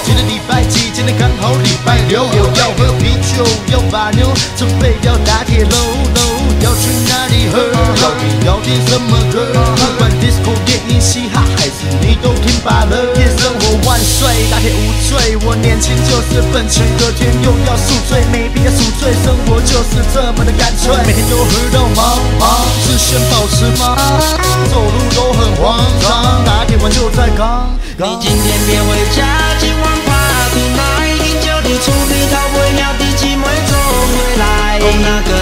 今天礼拜几？今天刚好礼拜六，要喝啤酒，要把妞，准备要打铁喽喽，要去哪里喝？要听什么歌？不管 disco、电影、嘻哈，还是你都听罢了。夜生活万岁，打铁无罪，我年轻就是本钱，隔天又要宿醉，没必要宿醉，生活就是这么的干脆，每天都喝到忙，视线保持忙，走路都很慌张，打铁完就在刚。 你今天别回家，今晚 party night，饮酒的厝边头尾兄弟姊妹做回来，那个。